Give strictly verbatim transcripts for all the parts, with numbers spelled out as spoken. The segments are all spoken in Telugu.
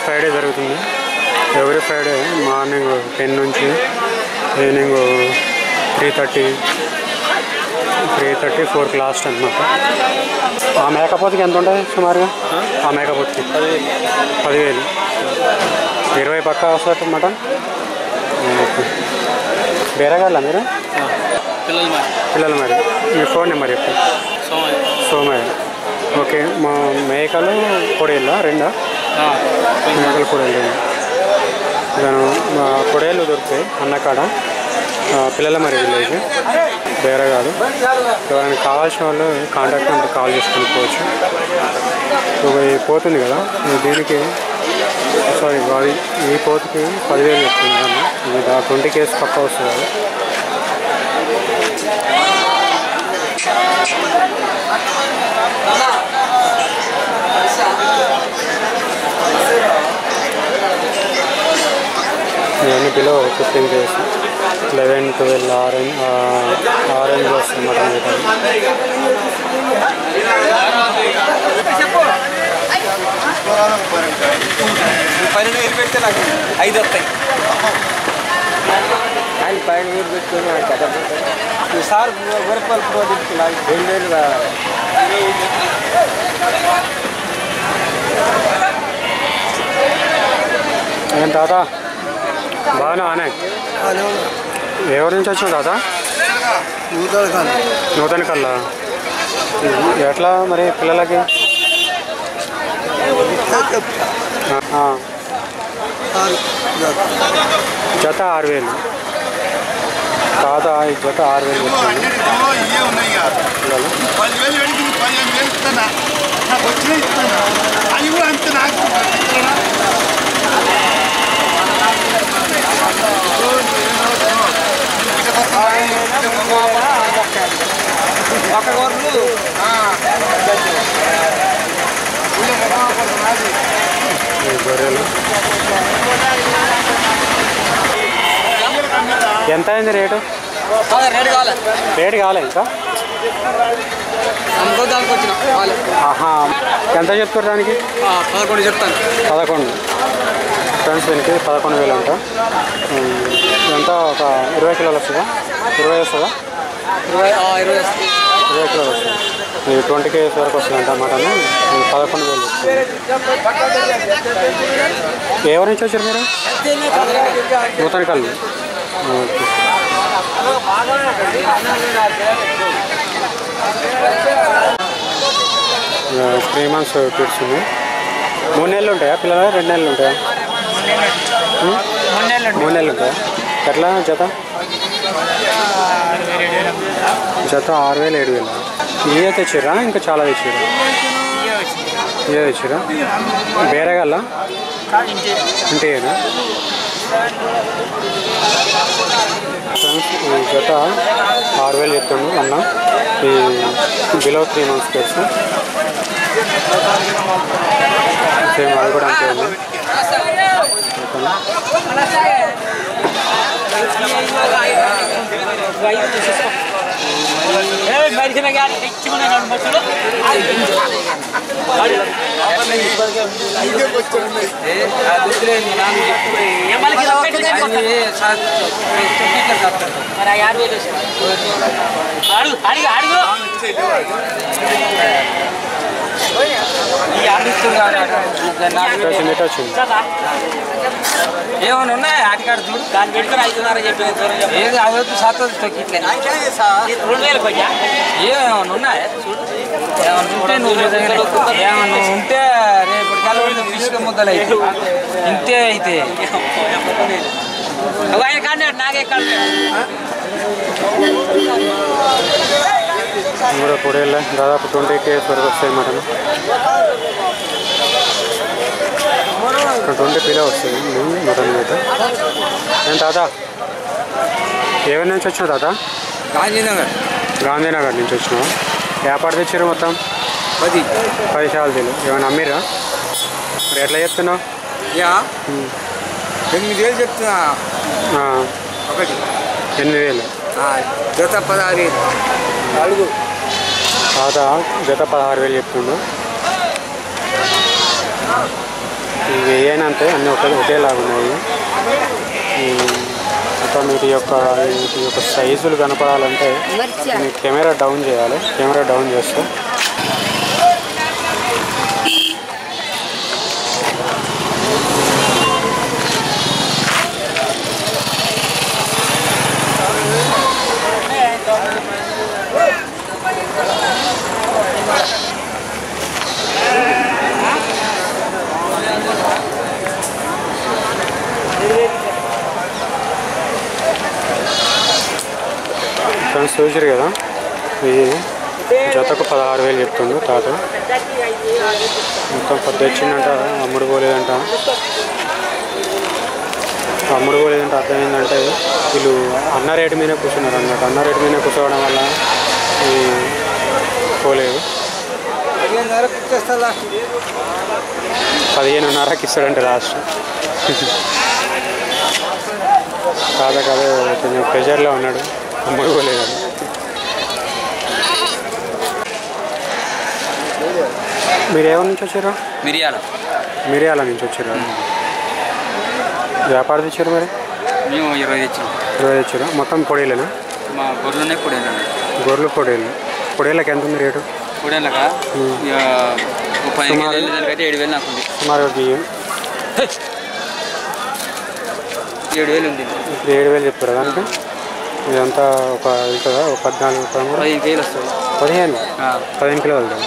ఫ్రైడే జరుగుతుంది. ఎవ్రీ ఫ్రైడే మార్నింగ్ టెన్ నుంచి evening three thirty three thirty ఫోర్కి లాస్ట్ అనమాట. ఆ మేకపోతుకి ఎంత ఉంటుంది సుమారుగా? ఆ మేకపోతుకి పదివేలు ఇరవై పక్కా వస్తుంది అన్నమాట. బేరగాళ్ళ మీరు? పిల్లలు మరి. మీ ఫోన్ నెంబర్ చెప్పండి. సోమయ్య. ఓకే. మా మేకలు పొడేళ్ళ రెండా? మేకలు పొడేళ్ళు దాని మా పొడేళ్ళు దొరుకుతాయి అన్నకాడ. పిల్లల మరి విలేజ్ వేరే కాదు. ఎవరైనా కావాల్సిన వాళ్ళు కాంటాక్ట్ అంటే కాల్ చేసుకుని పోవచ్చు. ఈ పోతుంది కదా దీనికి సారీ అది ఈ పోతుకి పదివేలు చెప్తుంది అన్న. ఇది ట్వంటీ కేసు పక్క వస్తుంది అది. ఇవన్నీ below fifteen case eleven twelve orange orange వస్తుంది మటన్ పన్నెండు వేలు పెడితే నాకు ఐదు వస్తాయి. ఆయన పన్నెండు వేలు పెట్టుకుని సార్ వరపాలు ప్రాజెక్ట్ నాకు రెండు వేలు కావాలి. ఏం తాత బాగానే ఆనే? ఎవరి నుంచి వచ్చినావు తాత? నూతన కల్లా. ఎట్లా మరి పిల్లలకి? జత ఆరు వేలు తాత. ఈ జత ఆరు వేలు వచ్చింది గొర్రెలు. ఎంత అయింది రేటు? రేటు కాలే ఇంకా? ఆహా. ఎంత చెప్తారు దానికి? పదకొండు చెప్తాను. పదకొండు ఫ్రెండ్స్. దీనికి పదకొండు వేలు అంట. ఎంత ఒక ఇరవై కిలోలు వస్తుందా? ఇరవై వస్తుందా? ఇరవై ఇరవై ఇరవై కిలోలు వస్తుంది. ఇది ట్వంటీ కేజీస్ వరకు వస్తుందంట మటన్. పదకొండు వేలు వస్తుంది. ఎవరి నుంచి వచ్చారు మీరు? నూతన కళ్ళు. ఓకే. త్రీ మంత్స్ కిడ్స్ ఉన్నాయి. మూడు నెలలు ఉంటాయా పిల్లలు? రెండు నెలలు ఉంటాయా? మూడు నెలలు ఉంటాయా? ఎట్లా జత? జత ఆరు వేలు ఏడు వేలు. ఇవే తెచ్చిర్రా ఇంకా చాలా తెచ్చిర్రా? ఇవే తెచ్చిర్రా. బేరగల్లా ఇంటేనా? ఫ్రెండ్స్ ఈ జత ఆరు వేలు చెప్తాను అన్న. ఈ below three months case same అది కూడా అంతే ఉంది. ఏమైనా ఉన్నాయా ఆటికాడ చూడు? దాన్ని పెట్టుకుని ఐదున్నర చెప్పి ఏది అవద్దు సాత్వద్దు తొక్కిట్లే రెండు వేలకు వచ్చా. ఏమైనా ఉన్నాయా చూడు? ఏమన్నా ఉంటే నువ్వు ఏమన్నా ఉంటే రేపటి కాలం విసుక ముద్దలు అయితే ఇంతే అయితే ఆయన కానీ నాకే కాదు. కూడా పొడేళ్ళ దాదాపు ట్వంటీ కేజీస్ వరకు వస్తాయి మటన్. ట్వంటీ కిలో వస్తుంది మటన్ అయితే. నేను తాత ఏవైనా నుంచి వచ్చినావు తాత? గాంధీనగర్. గాంధీనగర్ నుంచి వచ్చినావు. వ్యాపారం తెచ్చారు మొత్తం పది పది శాలరీలు. ఏమైనా అమ్మిరా? మరి ఎట్లా చెప్తున్నావు? ఎనిమిది వేలు చెప్తున్నా. ఒకటి ఎనిమిది వేలు. జత పదహారు వేలు. నాలుగు తాత జత పదహారు వేలు చెప్తుండు. ఇవి ఏమైనా అంతే అన్నీ ఒకే ఒకేలాగా ఉన్నాయి. ఇంకా మీరు ఈ యొక్క ఈ యొక్క సైజులు కనపడాలంటే మీరు కెమెరా డౌన్ చేయాలి. కెమెరా డౌన్ చేస్తే ఫ్రెండ్స్ చూసారు కదా, ఇది జతకు పదహారు వేలు చెప్తుండు తాత. మొత్తం పెద్ద వచ్చిందంట, అమ్ముడు పోలేదంట. అమ్ముడు పోలేదంటే అర్థం ఏంటంటే వీళ్ళు అన్న రేటు మీద కూర్చున్నారు అన్నమాట. అన్న రేటు మీద కూర్చోవడం వల్ల ఈ పోలేదు. పదిహేనున్నరకి ఇస్తాడంటే లాస్ట్. తాత కదా కొంచెం ప్రెషర్లో ఉన్నాడు, అమ్ముడు పోలేదు. మీరు ఎవరి నుంచి వచ్చారు? మిరియాల మిరియాల నుంచి వచ్చారు. వ్యాపారం తెచ్చారు మరి? మేము ఇరవై తెచ్చాం. ఇరవై తెచ్చారు. మొత్తం పొడేలేనా? మా గొర్రెలునే పొడేలు. గొర్రెలు పొడేలు. పొడేళ్ళకి ఎంత ఉంది రేటు? పొడేళ్ళకా దానికైతే ఏడు వేలు నాకు ఉంది. సుమారు బియ్యం ఏడు వేలు ఉంది. ఇప్పుడు ఏడు వేలు చెప్పారు దానికి. ఇదంతా ఒక ఉంటుందా? ఒక పద్నాలుగు పదిహేను కేజీలు వస్తుంది. పదిహేను పదిహేను కిలో వెళ్తాం.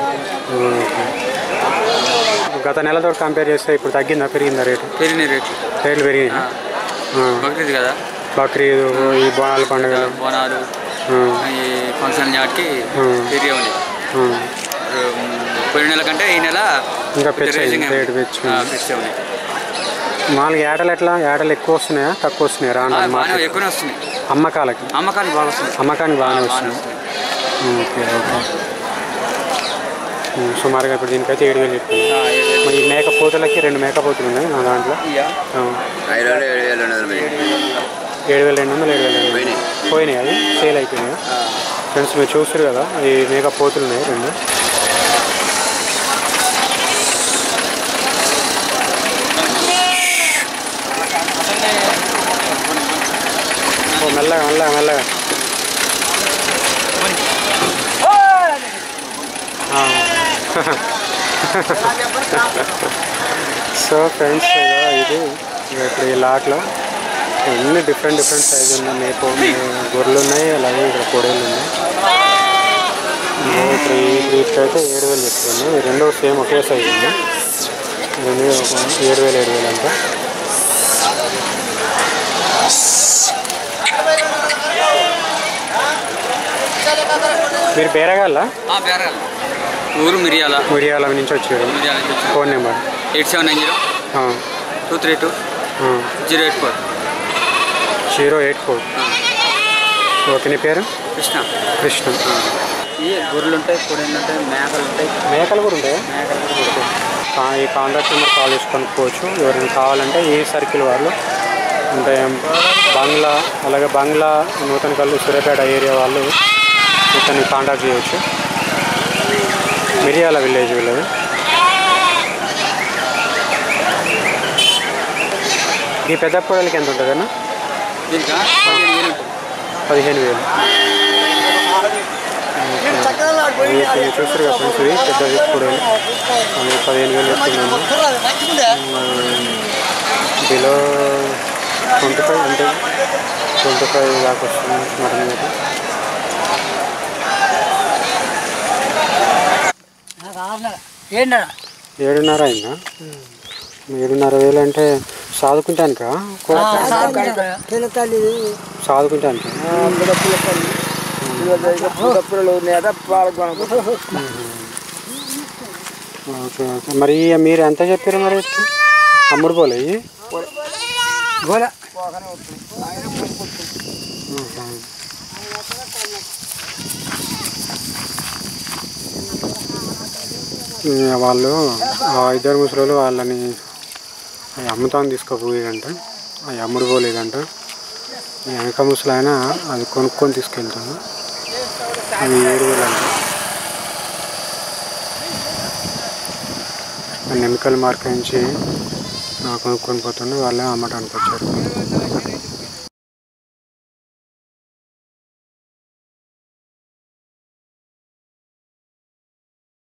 గత నెలతో కంపేర్ చేస్తే ఇప్పుడు తగ్గిందా పెరిగిందా రేటు? పెరిగిన రేటు రేట్లు పెరిగినాయి. బక్రీద్ కదా, బక్రీద్, ఈ బోనాల పండుగ, బోనాలు, ఈ ఫంక్షన్ నాటికి పెరిగే ఉన్నాయి. పోయిన నెల కంటే ఈ నెల ఇంకా పెంచాయి రేటు పెంచి. నాలుగు ఏటలు ఎట్లా? ఏటలు ఎక్కువ వస్తున్నాయా తక్కువ వస్తున్నాయా? రాను ఎక్కువనే వస్తున్నాయి. అమ్మకాలకి అమ్మకానికి బాగా వస్తుంది. అమ్మకానికి బాగానే వస్తున్నాయి. Okay okay. సుమారుగా ఇప్పుడు దీనికైతే ఏడు వేలు చెప్తాను. ఈ మేకపోతులకి రెండు మేకపోతులు ఉన్నాయి నా దాంట్లో. ఏడు వేల రెండు వందలు ఏడు వేల పోయినాయి. అది సేల్ అయిపోయినాయి. ఫ్రెండ్స్ మీరు చూస్తారు కదా, ఈ మేకపోతులు ఉన్నాయి రెండు. మెల్లగా మెల్లగా మెల్లగా సో ఫ్రెండ్స్ ఇది ఇప్పుడు ఈ లాట్లో అన్ని డిఫరెంట్ డిఫరెంట్ సైజు ఉన్నాయి. మేపు గొర్రెలు ఉన్నాయి, అలాగే ఇక్కడ పొడేళ్ళు ఉన్నాయి. ఇప్పుడు ఈ వీటికైతే ఏడు వేలు చెప్తుంది. ఈ రెండు సేమ్ ఒకే సైజు ఉంది. రెండు ఏడు వేలు ఏడు వేలు అంతా. మీరు బేరగాల? ఊరు మిరియాల. మిరియాల నుంచి వచ్చారు. Phone number eight seven nine zero two three two zero eight four zero eight four okay. నీ పేరు? కృష్ణ. కృష్ణ. ఈ గొర్రెలు ఉంటాయి, పొడేళ్ళు ఉంటాయి, మేకలు ఉంటాయి. మేకలు కూడా ఉంటాయి. మేకలు కూడా ఉంటాయి. ఈ కాంటాక్ట్ నెంబర్ కాల్ చేసి కొనుక్కోవచ్చు. ఎవరైనా కావాలంటే ఈ సర్కిల్ వాళ్ళు అంటే బంగ్లా, అలాగే బంగ్లా, నూతన కల్లు, సూర్యాపేట ఏరియా వాళ్ళు ఇతన్ని కాంటాక్ట్ చేయవచ్చు. మిరియాల విలేజ్ వీళ్ళది. ఈ పెద్ద పొడలకి ఎంత ఉంటుంది అన్న? పదిహేను వేలు. చూస్తారు కదా ఫ్రెండ్స్, ఇది పెద్ద పొడలు పదిహేను వేలు చెప్తున్నాను. బిలో ట్వంటీ ఫైవ్ అంటే ట్వంటీ ఫైవ్ దాకా వస్తుంది మటన్ మీద. ఏడున్నర అయిందా? ఏడున్నర వేలు అంటే సాదుకుంటానుకా? సాదుకుంటానికి ఓకే ఓకే. మరి మీరు ఎంత చెప్పారు మరి? అమ్ముడు పోలే వాళ్ళు ఇద్దరు ముసలోళ్ళు వాళ్ళని అమ్ముతాను తీసుకోపోయేదంట. అవి అమ్ముడు పోలేదంట. వెనక ముసలైన అది కొనుక్కొని తీసుకెళ్తాను. అది ఏడు వేలు అంట. నిమికల్ మార్కెట్ నుంచి కొనుక్కొని పోతుండే వాళ్ళే అమ్మటానికి వచ్చారు.